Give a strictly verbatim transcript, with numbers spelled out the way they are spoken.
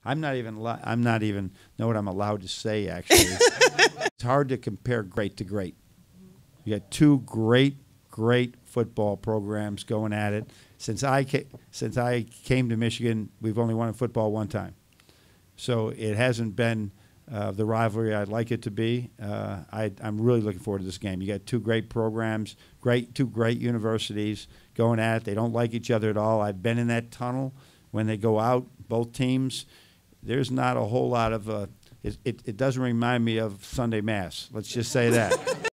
I'm not even. Li- I'm not even know what I'm allowed to say. Actually, it's hard to compare great to great. You got two great, great football programs going at it. Since I ca- since I came to Michigan, we've only won in football one time, so it hasn't been uh, the rivalry I'd like it to be. Uh, I, I'm really looking forward to this game. You got two great programs, great two great universities going at it. They don't like each other at all. I've been in that tunnel when they go out, both teams. There's not a whole lot of. Uh, it, it, it doesn't remind me of Sunday Mass. Let's just say that.